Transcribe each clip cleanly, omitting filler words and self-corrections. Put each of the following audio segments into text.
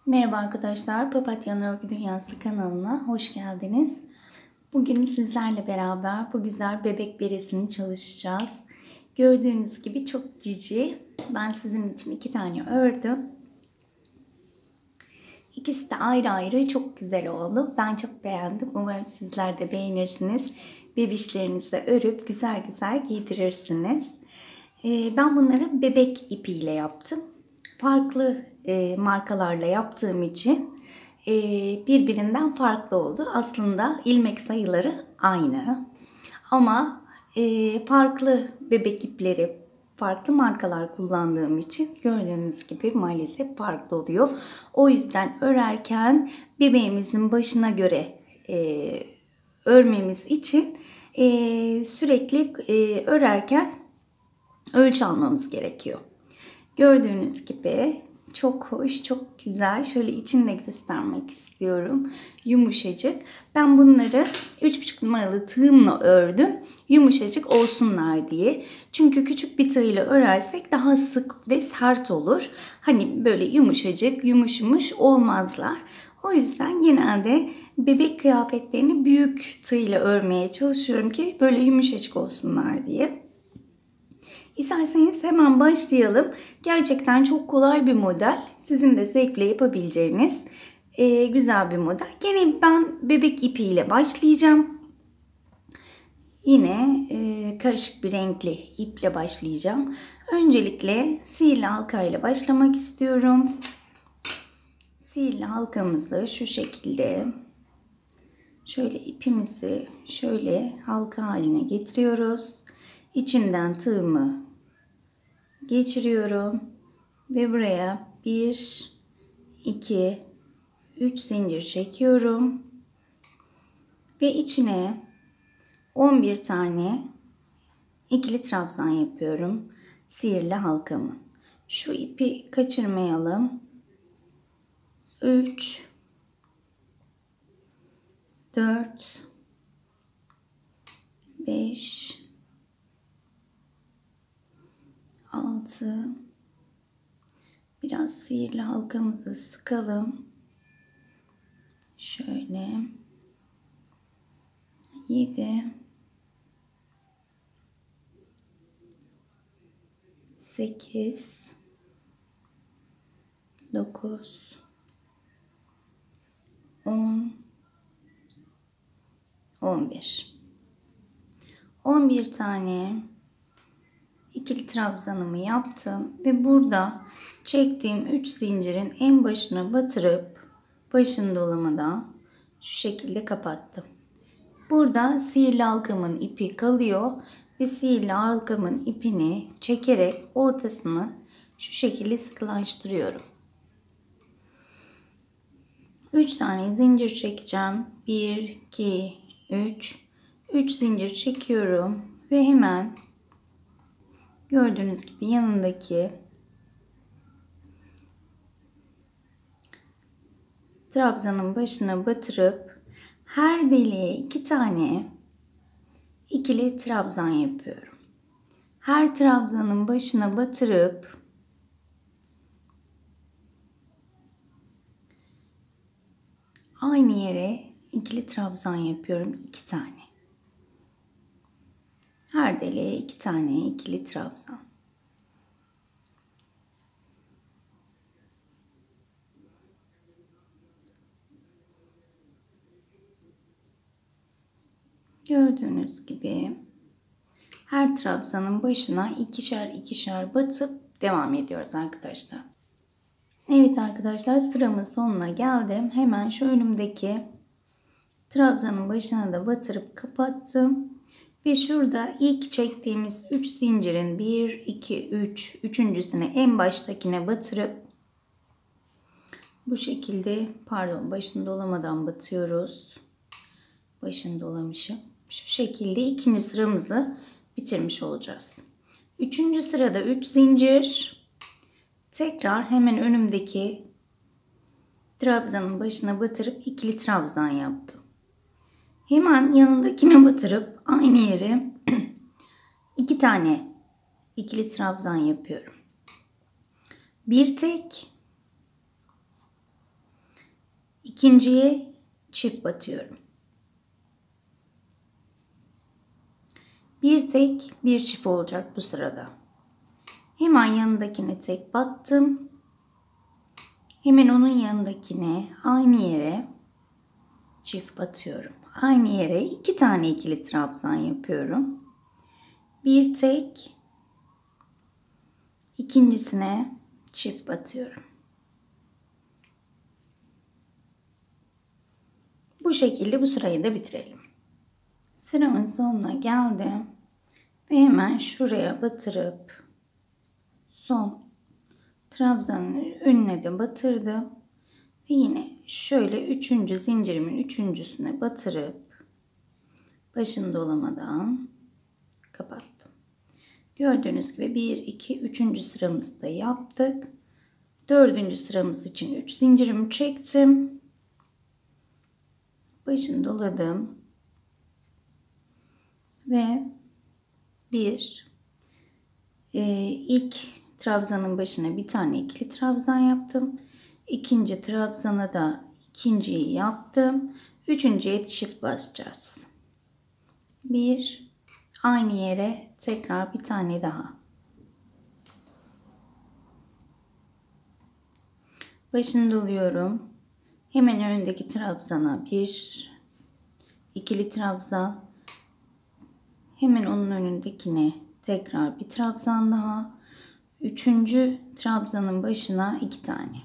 Merhaba arkadaşlar, Papatyanın Örgü Dünyası kanalına hoş geldiniz. Bugün sizlerle beraber bu güzel bebek beresini çalışacağız. Gördüğünüz gibi çok cici. Ben sizin için 2 tane ördüm. İkisi de ayrı ayrı çok güzel oldu. Ben çok beğendim. Umarım sizler de beğenirsiniz. Bebişlerinizi de örüp güzel güzel giydirirsiniz. Ben bunları bebek ipiyle yaptım. Farklı markalarla yaptığım için birbirinden farklı oldu. Aslında ilmek sayıları aynı. Ama farklı bebek ipleri, farklı markalar kullandığım için gördüğünüz gibi maalesef farklı oluyor. O yüzden örerken bebeğimizin başına göre örmemiz için sürekli örerken ölçü almamız gerekiyor. Gördüğünüz gibi çok hoş, çok güzel. Şöyle içini de göstermek istiyorum. Yumuşacık. Ben bunları 3,5 numaralı tığımla ördüm. Yumuşacık olsunlar diye. Çünkü küçük bir tığ ile örersek daha sık ve sert olur. Hani böyle yumuşacık, yumuş olmazlar. O yüzden genelde bebek kıyafetlerini büyük tığ ile örmeye çalışıyorum ki böyle yumuşacık olsunlar diye. İsterseniz hemen başlayalım. Gerçekten çok kolay bir model. Sizin de zevkle yapabileceğiniz güzel bir model. Gene ben bebek ipiyle başlayacağım. Yine karışık bir renkli iple başlayacağım. Öncelikle sihirli halka ile başlamak istiyorum. Sihirli halkamızı şu şekilde şöyle ipimizi şöyle halka haline getiriyoruz. İçinden tığımı geçiriyorum ve buraya 1, 2, 3 zincir çekiyorum ve içine 11 tane ikili trabzan yapıyorum sihirli halkamın. Şu ipi kaçırmayalım. 3, 4, 5, 6, biraz sihirli halkamızı sıkalım. Şöyle 7, 8, 9, 10, 11. 11 tane ikili trabzanımı yaptım ve burada çektiğim 3 zincirin en başına batırıp başın dolamadan şu şekilde kapattım. Burada sihirli halkamın ipi kalıyor ve sihirli halkamın ipini çekerek ortasını şu şekilde sıkılaştırıyorum. 3 tane zincir çekeceğim. 1, 2, 3. 3 zincir çekiyorum ve hemen gördüğünüz gibi yanındaki trabzanın başına batırıp her deliğe 2 tane ikili trabzan yapıyorum. Her trabzanın başına batırıp aynı yere ikili trabzan yapıyorum 2 tane. Her deliğe 2 tane ikili trabzan. Gördüğünüz gibi her trabzanın başına ikişer batıp devam ediyoruz arkadaşlar. Evet arkadaşlar, sıramın sonuna geldim. Hemen şu önümdeki trabzanın başına da batırıp kapattım. Ve şurada ilk çektiğimiz 3 zincirin 1, 2, 3, üçüncüsüne en baştakine batırıp bu şekilde başını dolamadan batıyoruz. Başını dolamışım. Şu şekilde ikinci sıramızı bitirmiş olacağız. Üçüncü sırada 3 zincir. Tekrar hemen önümdeki trabzanın başına batırıp ikili trabzan yaptım. Hemen yanındakine batırıp aynı yere 2 tane ikili trabzan yapıyorum. Bir tek İkinciye çift batıyorum. Bir tek bir çift olacak bu sırada. Hemen yanındakine tek battım. Hemen onun yanındakine aynı yere çift batıyorum. Aynı yere 2 tane ikili trabzan yapıyorum. Bir tek, ikincisine çift batıyorum. Bu şekilde bu sırayı da bitirelim. Sıramın sonuna geldim ve hemen şuraya batırıp son trabzanın önüne de batırdım ve yine şöyle 3. zincirimin 3.'süne batırıp başını dolamadan kapattım. Gördüğünüz gibi 1 2 3. sıramızı da yaptık. 4. sıramız için 3 zincirimi çektim. Başını doladım ve ilk trabzanın başına bir tane ikili trabzan yaptım. İkinci trabzana da ikinciyi yaptım. Üçüncüye çift basacağız. Aynı yere tekrar bir tane daha. Başını doluyorum. Hemen önündeki trabzana bir ikili trabzan. Hemen onun önündekine tekrar bir trabzan daha. Üçüncü trabzanın başına 2 tane.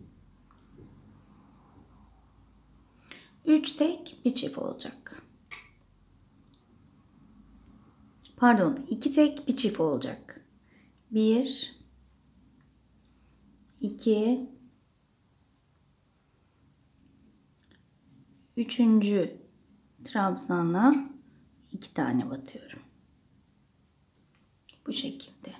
3 tek bir çift olacak. Pardon, 2 tek bir çift olacak. 1 2 üçüncü trabzana 2 tane batıyorum. Bu şekilde.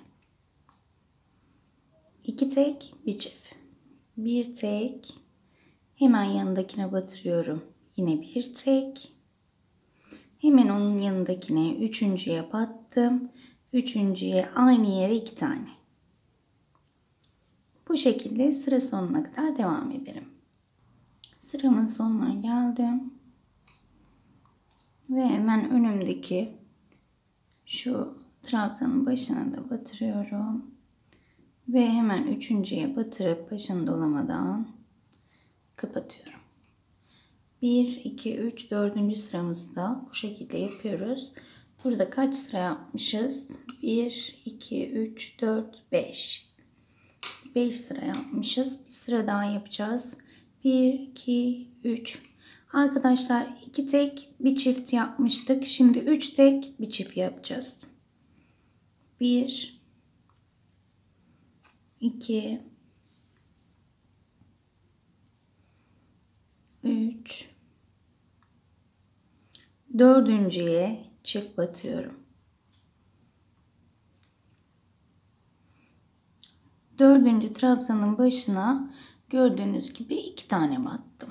2 tek bir çift. Bir tek. Hemen yanındakine batırıyorum. Yine bir tek. Hemen onun yanındakine üçüncüye battım. Üçüncüye aynı yere 2 tane. Bu şekilde sıra sonuna kadar devam edelim. Sıramın sonuna geldim. Ve hemen önümdeki şu trabzanın başına da batırıyorum. Ve hemen üçüncüye batırıp başını dolamadan kapatıyorum. 1, 2, 3, 4. sıramızda bu şekilde yapıyoruz. Burada kaç sıra yapmışız? 1, 2, 3, 4, 5. 5 sıra yapmışız. Bir sıra daha yapacağız. 1, 2, 3. Arkadaşlar 2 tek bir çift yapmıştık. Şimdi 3 tek bir çift yapacağız. 1, 2, 3, dördüncüye çift batıyorum. Dördüncü trabzanın başına gördüğünüz gibi 2 tane battım.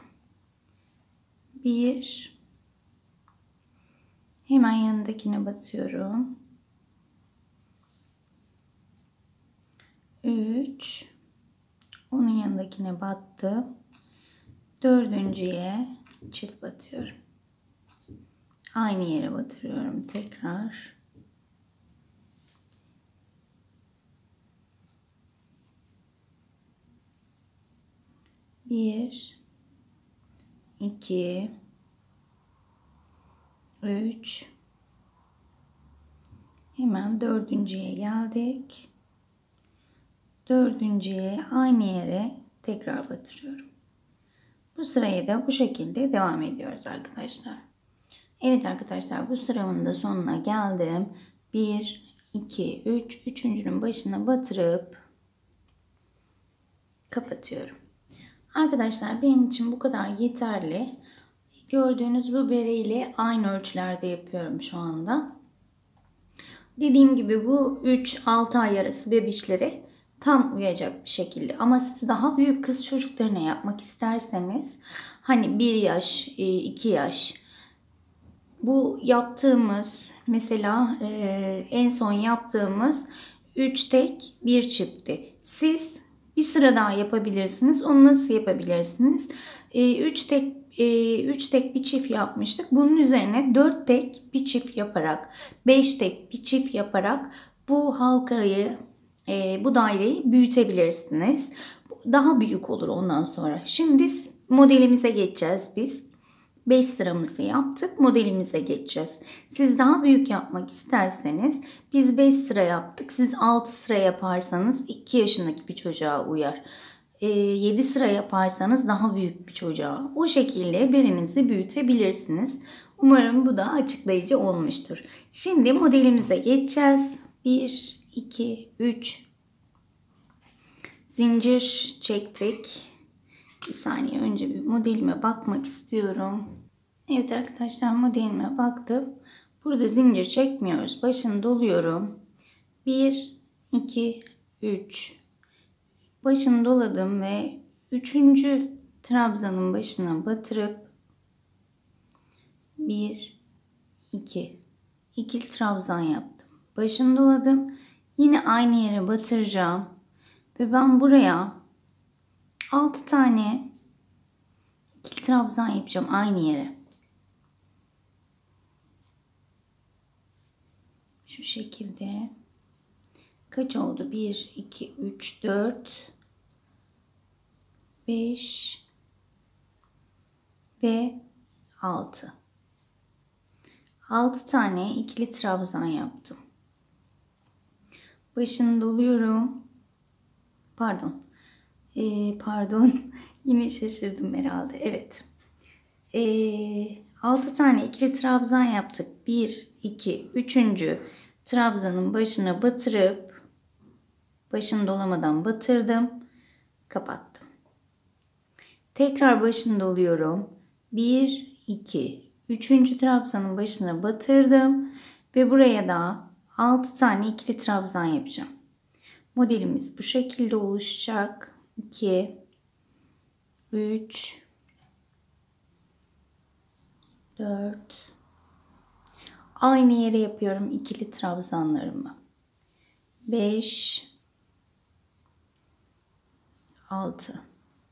1, hemen yanındakine batıyorum. 3, onun yanındakine battım. Dördüncüye çift batıyorum. Aynı yere batırıyorum tekrar. Bir, 2, 3. Hemen dördüncüye geldik. Dördüncüye aynı yere tekrar batırıyorum. Bu sırayı da bu şekilde devam ediyoruz arkadaşlar. Evet arkadaşlar, bu sıramın da sonuna geldim. 1, 2, 3. Üçüncünün başına batırıp kapatıyorum. Arkadaşlar benim için bu kadar yeterli. Gördüğünüz bu bereyle aynı ölçülerde yapıyorum şu anda. Dediğim gibi bu 3-6 ay arası bebişlere tam uyacak bir şekilde. Ama siz daha büyük kız çocuklarına yapmak isterseniz hani 1 yaş, 2 yaş, bu yaptığımız mesela en son yaptığımız 3 tek bir çiftti. Siz Bir sıra daha yapabilirsiniz. Onu nasıl yapabilirsiniz? 3 tek bir çift yapmıştık. Bunun üzerine 4 tek bir çift yaparak, 5 tek bir çift yaparak bu halkayı, bu daireyi büyütebilirsiniz. Daha büyük olur ondan sonra. Şimdi modelimize geçeceğiz biz. 5 sıramızı yaptık. Modelimize geçeceğiz. Siz daha büyük yapmak isterseniz biz 5 sıra yaptık. Siz 6 sıra yaparsanız 2 yaşındaki bir çocuğa uyar. 7 sıra yaparsanız daha büyük bir çocuğa. O şekilde birinizi büyütebilirsiniz. Umarım bu da açıklayıcı olmuştur. Şimdi modelimize geçeceğiz. 1, 2, 3 zincir çektik. Bir saniye, önce bir modelime bakmak istiyorum. Evet arkadaşlar, modelime baktım. Burada zincir çekmiyoruz. Başını doluyorum. 1, 2, 3. Başını doladım ve 3. trabzanın başına batırıp 1, 2. İkili trabzan yaptım. Başını doladım. Yine aynı yere batıracağım. Ve ben buraya 6 tane ikili trabzan yapacağım aynı yere. Şu şekilde. Kaç oldu? 1, 2, 3, 4, 5 ve 6. 6 tane ikili trabzan yaptım. Başını doluyorum. Pardon. Yine şaşırdım herhalde. Evet. 6 tane ikili trabzan yaptık. 1, 2, 3. trabzanın başına batırıp başını dolamadan batırdım. Kapattım. Tekrar başını doluyorum. 1, 2, 3. trabzanın başına batırdım. Ve buraya da 6 tane ikili trabzan yapacağım. Modelimiz bu şekilde oluşacak. 2, 3, 4. Aynı yere yapıyorum ikili trabzanlarımı. 5, 6.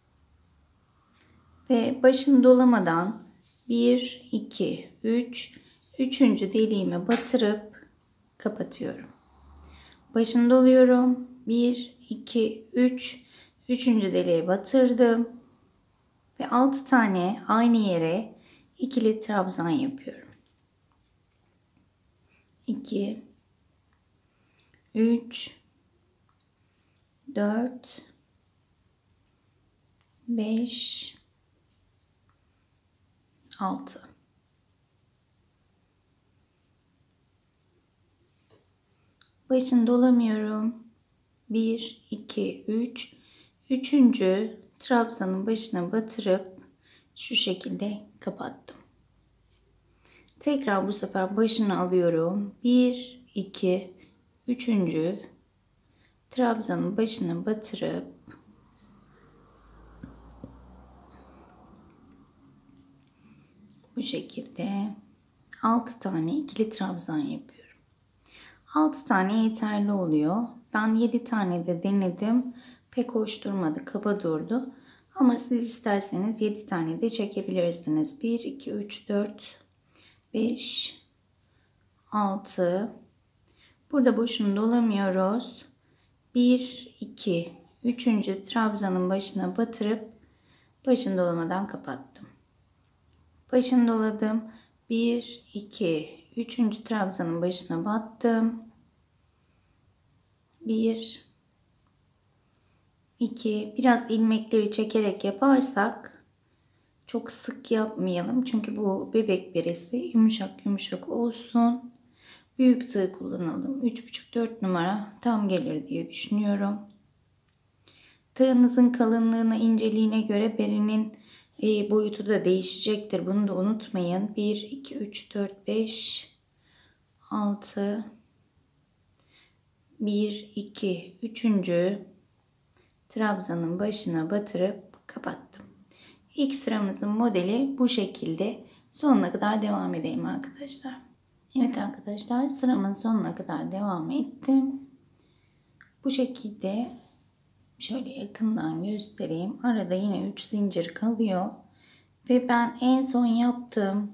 Ve başını dolamadan 1, 2, 3. 3. deliğime batırıp kapatıyorum. Başını doluyorum. 1, 2, 3. 3. deliğe batırdım. Ve 6 tane aynı yere ikili trabzan yapıyorum. 2, 3, 4, 5, 6. Başını dolamıyorum. 1, 2, 3. 3. trabzanın başına batırıp şu şekilde kapattım. Tekrar bu sefer başını alıyorum. 1, 2, 3. trabzanın başına batırıp bu şekilde 6 tane ikili trabzan yapıyorum. 6 tane yeterli oluyor. Ben 7 tane de denedim. Pek hoş durmadı, kaba durdu. Ama siz isterseniz 7 tane de çekebilirsiniz. 1, 2, 3, 4, 5, 6. Burada boşunu dolamıyoruz. 1, 2, 3. trabzanın başına batırıp başını dolamadan kapattım. Başını doladım. 1, 2, 3. trabzanın başına battım. 1, 2. Biraz ilmekleri çekerek yaparsak, çok sık yapmayalım. Çünkü bu bebek beresi yumuşak yumuşak olsun. Büyük tığ kullanalım. 3,5-4 numara tam gelir diye düşünüyorum. Tığınızın kalınlığına, inceliğine göre berinin boyutu da değişecektir. Bunu da unutmayın. 1, 2, 3, 4, 5, 6, 1, 2, 3. trabzanın başına batırıp kapattım. İlk sıramızın modeli bu şekilde. Sonuna kadar devam edelim arkadaşlar. Evet arkadaşlar, sıramın sonuna kadar devam ettim. Bu şekilde Şöyle yakından göstereyim. Arada yine 3 zincir kalıyor. Ve ben en son yaptığım,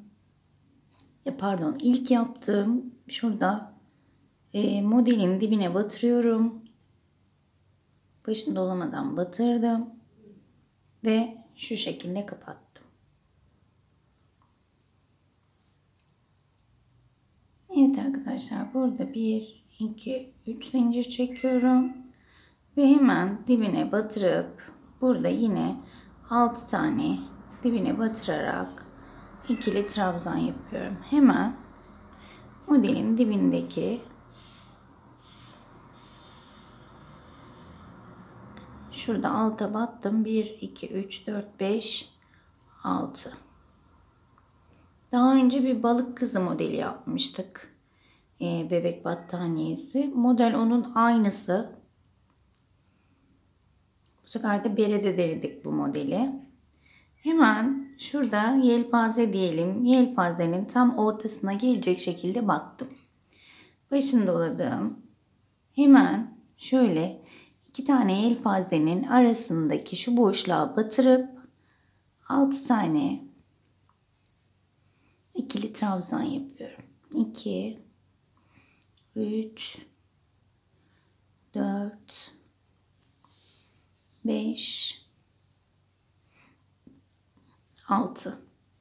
ilk yaptığım şurada modelin dibine batırıyorum. Başını dolamadan batırdım. Ve şu şekilde kapattım. Evet arkadaşlar, burada 1, 2, 3 zincir çekiyorum. Ve hemen dibine batırıp burada yine 6 tane dibine batırarak ikili trabzan yapıyorum. Hemen modelin dibindeki şurada alta battım. 1, 2, 3, 4, 5, 6. Daha önce bir balık kızı modeli yapmıştık. Bebek battaniyesi. Model onun aynısı. Bu sefer de berede denedik bu modeli. Hemen şurada yelpaze diyelim. Yelpazenin tam ortasına gelecek şekilde battım. Başını doladım. Hemen şöyle 2 tane yelpazenin arasındaki şu boşluğa batırıp 6 tane ikili trabzan yapıyorum. 2, 3, 4, 5, 6.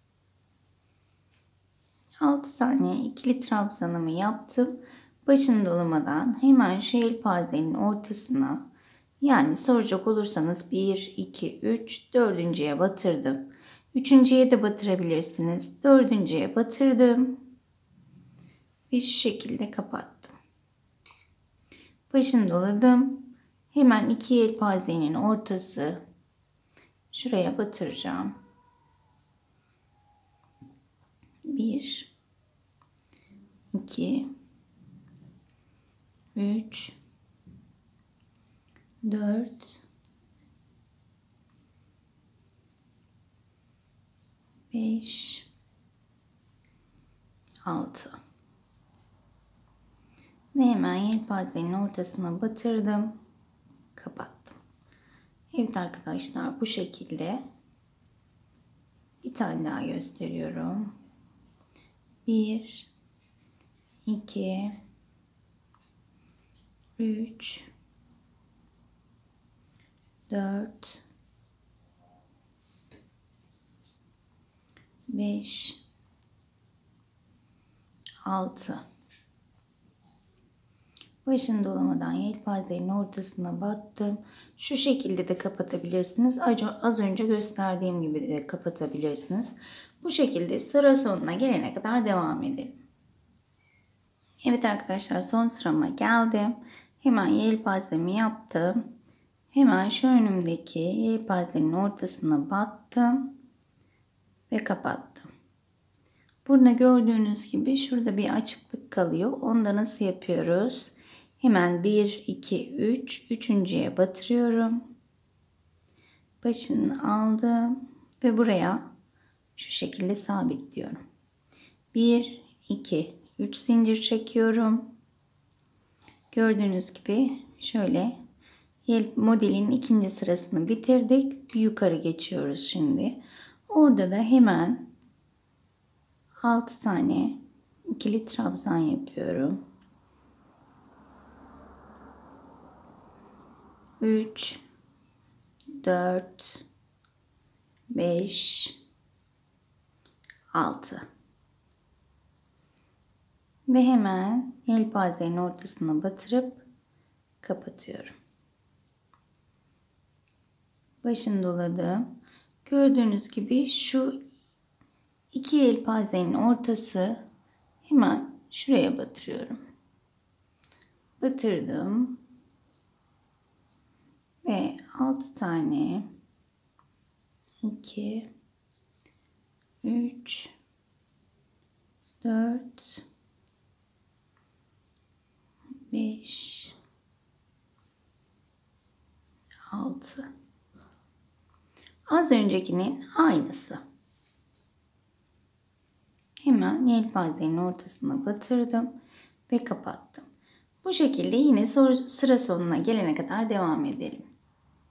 6 tane ikili trabzanımı yaptım. Başını dolamadan hemen şu yelpazenin ortasına, yani soracak olursanız 1, 2, 3, dördüncüye batırdım. Üçüncüye de batırabilirsiniz. Dördüncüye batırdım. Ve şu şekilde kapattım. Başını doladım. Hemen iki yelpazenin ortası, şuraya batıracağım. 1, 2, 3, 4, 5, 6. Ve hemen yelpazenin ortasına batırdım. Kapattım. Evet arkadaşlar, bu şekilde bir tane daha gösteriyorum. 1, 2, 3, 4, 5, 6. Başını dolamadan yelpazenin ortasına battım. Şu şekilde de kapatabilirsiniz. Az önce gösterdiğim gibi de kapatabilirsiniz. Bu şekilde sıra sonuna gelene kadar devam edelim. Evet arkadaşlar, son sırama geldim. Hemen yelpazemi yaptım. Hemen şu önümdeki yelpazenin ortasına battım ve kapattım. Burada gördüğünüz gibi şurada bir açıklık kalıyor. Onda nasıl yapıyoruz? Hemen 1, 2, 3. Üçüncüye batırıyorum. Başını aldım ve buraya şu şekilde sabitliyorum. 1, 2, 3 zincir çekiyorum. Gördüğünüz gibi şöyle modelin ikinci sırasını bitirdik. Bir yukarı geçiyoruz şimdi. Orada da hemen 6 tane ikili trabzan yapıyorum. 3, 4, 5, 6. Ve hemen yelpazenin ortasına batırıp kapatıyorum. Başını doladım. Gördüğünüz gibi şu iki yelpazenin ortası, hemen şuraya batırıyorum. Batırdım. Ve 6 tane 2, 3, 4, 5, 6. Az öncekinin aynısı. Hemen yelpazenin ortasına batırdım ve kapattım. Bu şekilde yine sıra sonuna gelene kadar devam edelim.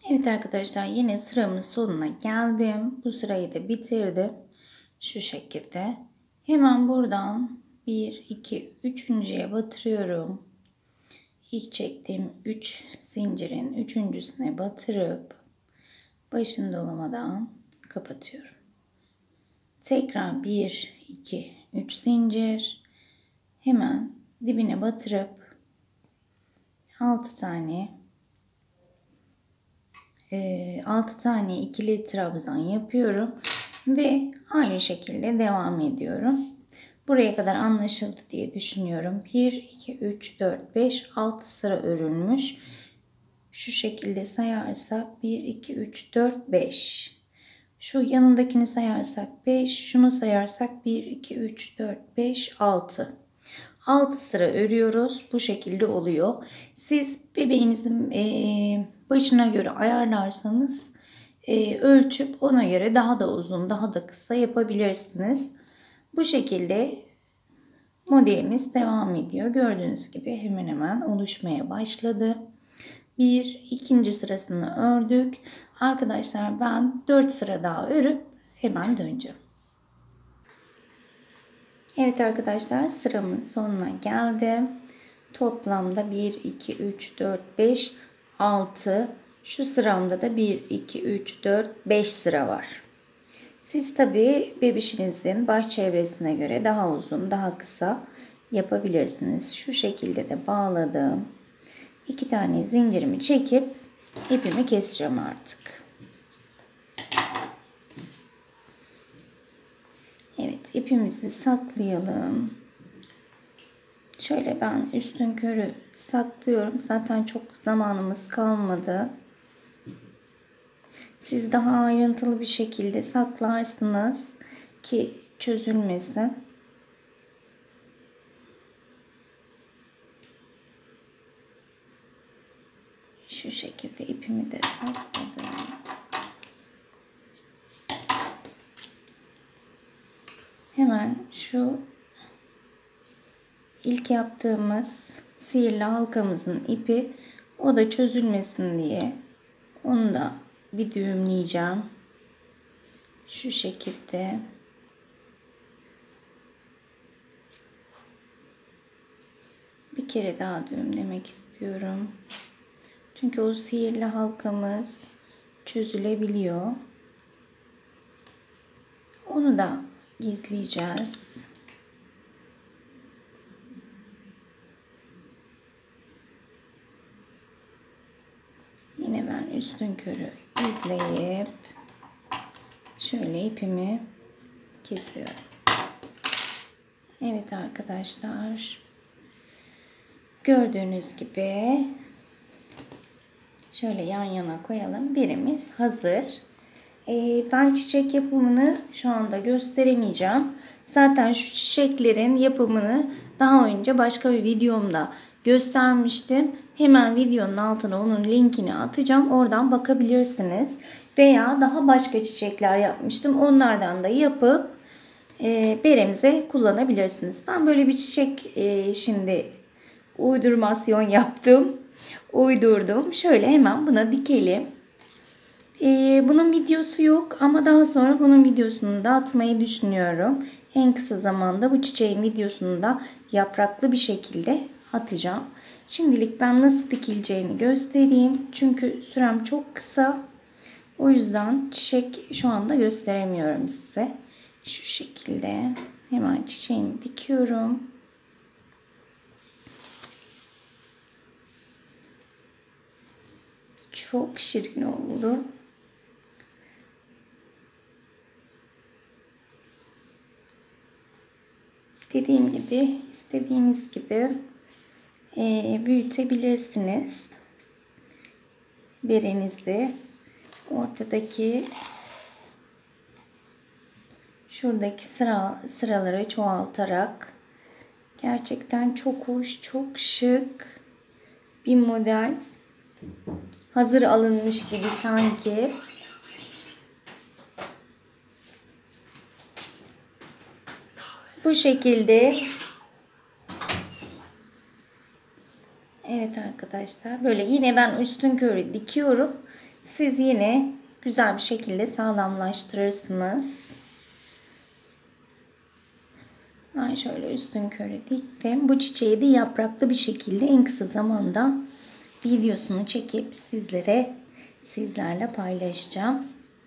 Evet arkadaşlar, yine sıramın sonuna geldim. Bu sırayı da bitirdim. Şu şekilde. Hemen buradan 1, 2, 3.'ye batırıyorum. İlk çektiğim 3 zincirin 3.'süne batırıp başını dolamadan kapatıyorum. Tekrar 1, 2, 3 zincir. Hemen dibine batırıp 6 tane ikili trabzan yapıyorum ve aynı şekilde devam ediyorum. Buraya kadar anlaşıldı diye düşünüyorum. 1, 2, 3, 4, 5, 6 sıra örülmüş. Şu şekilde sayarsak 1, 2, 3, 4, 5. Şu yanındakini sayarsak 5. Şunu sayarsak 1, 2, 3, 4, 5, 6. 6 sıra örüyoruz. Bu şekilde oluyor. Siz bebeğinizin başına göre ayarlarsanız ölçüp ona göre daha da uzun, daha da kısa yapabilirsiniz. Bu şekilde modelimiz devam ediyor. Gördüğünüz gibi hemen hemen oluşmaya başladı. İkinci sırasını ördük. Arkadaşlar ben 4 sıra daha örüp hemen döneceğim. Evet arkadaşlar, sıramın sonuna geldim. Toplamda 1, 2, 3, 4, 5, 6. Şu sıramda da 1, 2, 3, 4, 5 sıra var. Siz tabi bebişinizin baş çevresine göre daha uzun, daha kısa yapabilirsiniz. Şu şekilde de bağladım. 2 tane zincirimi çekip ipimi keseceğim artık. Evet, ipimizi saklayalım. Şöyle ben üstünkörü saklıyorum. Zaten çok zamanımız kalmadı. Siz daha ayrıntılı bir şekilde saklarsınız ki çözülmesin. Şu şekilde ipimi de sakladım. Hemen şu ilk yaptığımız sihirli halkamızın ipi, o da çözülmesin diye onu da bir düğümleyeceğim. Şu şekilde. Bir kere daha düğümlemek istiyorum. Çünkü o sihirli halkamız çözülebiliyor. Onu da gizleyeceğiz. Yine ben üstünkörü gizleyip şöyle ipimi kesiyorum. Evet arkadaşlar, gördüğünüz gibi şöyle yan yana koyalım. Birimiz hazır. Ben çiçek yapımını şu anda gösteremeyeceğim. Zaten şu çiçeklerin yapımını daha önce başka bir videomda göstermiştim. Hemen videonun altına onun linkini atacağım. Oradan bakabilirsiniz. Veya daha başka çiçekler yapmıştım. Onlardan da yapıp beremize kullanabilirsiniz. Ben böyle bir çiçek şimdi uydurmasyon yaptım. Uydurdum. Şöyle hemen buna dikelim. Bunun videosu yok ama daha sonra bunun videosunu da atmayı düşünüyorum. En kısa zamanda bu çiçeğin videosunu da yapraklı bir şekilde atacağım. Şimdilik ben nasıl dikileceğini göstereyim. Çünkü sürem çok kısa. O yüzden çiçek şu anda gösteremiyorum size. Şu şekilde hemen çiçeğimi dikiyorum. Çok şirin oldu. Dediğim gibi istediğiniz gibi büyütebilirsiniz. Berenizi ortadaki şuradaki sıraları çoğaltarak gerçekten çok hoş, çok şık bir model. Hazır alınmış gibi sanki. Bu şekilde. Evet arkadaşlar, böyle yine ben üstünkörü dikiyorum. siz yine güzel bir şekilde sağlamlaştırırsınız. Ben şöyle üstünkörü diktim. Bu çiçeği de yapraklı bir şekilde en kısa zamanda videosunu çekip sizlerle paylaşacağım.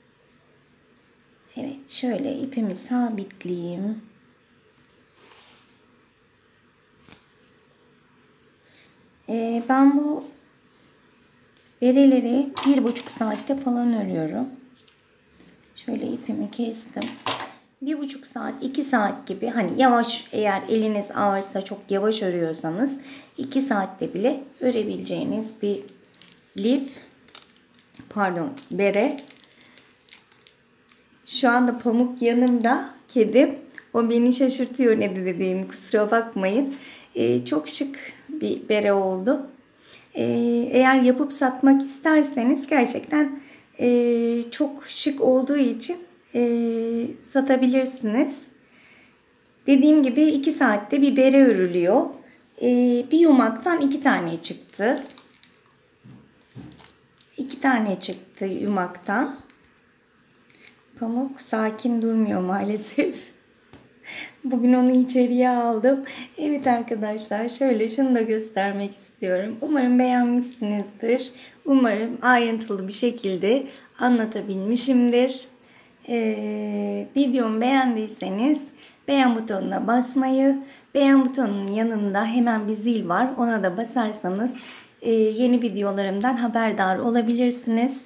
Evet, şöyle ipimi sabitleyeyim. Ben bu bereleri 1,5 saatte falan örüyorum. Şöyle ipimi kestim. 1,5 saat, 2 saat gibi, hani yavaş, eğer eliniz ağırsa çok yavaş örüyorsanız 2 saatte bile örebileceğiniz bir bere. Şu anda Pamuk yanımda, kedim. O beni şaşırtıyor ne dediğimi, kusura bakmayın. Çok şık bir bere oldu. Eğer yapıp satmak isterseniz gerçekten çok şık olduğu için satabilirsiniz. Dediğim gibi 2 saatte bir bere örülüyor. Bir yumaktan 2 tane çıktı. 2 tane çıktı yumaktan. Pamuk sakin durmuyor maalesef. Bugün onu içeriye aldım. Evet arkadaşlar, şöyle şunu da göstermek istiyorum. Umarım beğenmişsinizdir. Umarım ayrıntılı bir şekilde anlatabilmişimdir. Videomu beğendiyseniz beğen butonuna basmayı, beğen butonunun yanında hemen bir zil var. Ona da basarsanız yeni videolarımdan haberdar olabilirsiniz.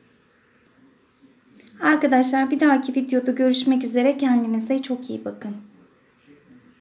Arkadaşlar, bir dahaki videoda görüşmek üzere. Kendinize çok iyi bakın.